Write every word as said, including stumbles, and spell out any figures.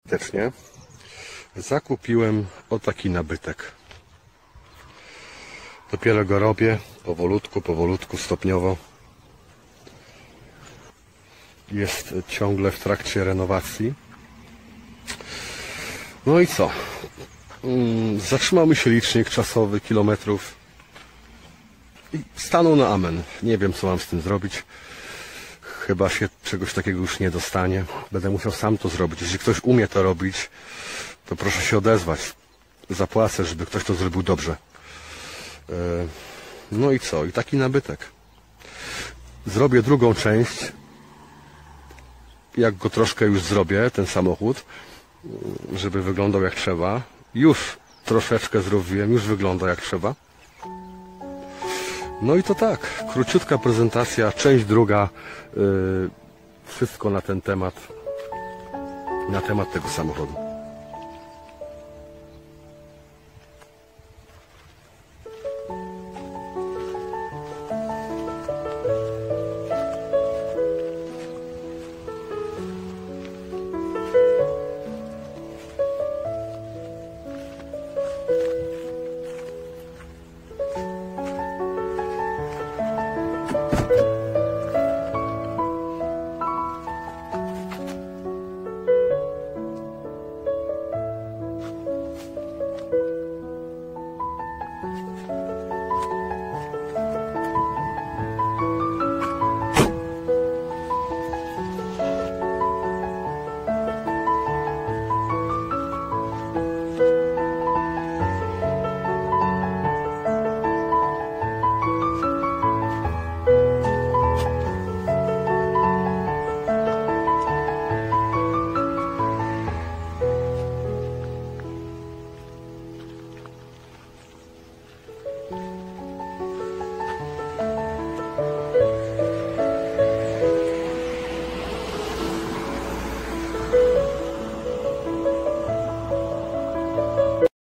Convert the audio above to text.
Tecznie zakupiłem o taki nabytek. Dopiero go robię powolutku, powolutku, stopniowo. Jest ciągle w trakcie renowacji. No i co? Zatrzymał mi się licznik czasowy kilometrów i stanął na amen. Nie wiem, co mam z tym zrobić. Chyba się czegoś takiego już nie dostanie. Będę musiał sam to zrobić. Jeśli ktoś umie to robić, to proszę się odezwać. Zapłacę, żeby ktoś to zrobił dobrze. No i co? I taki nabytek. Zrobię drugą część. Jak go troszkę już zrobię, ten samochód, żeby wyglądał jak trzeba. Już troszeczkę zrobiłem, już wygląda jak trzeba. No i to tak, króciutka prezentacja, część druga, yy, wszystko na ten temat, na temat tego samochodu.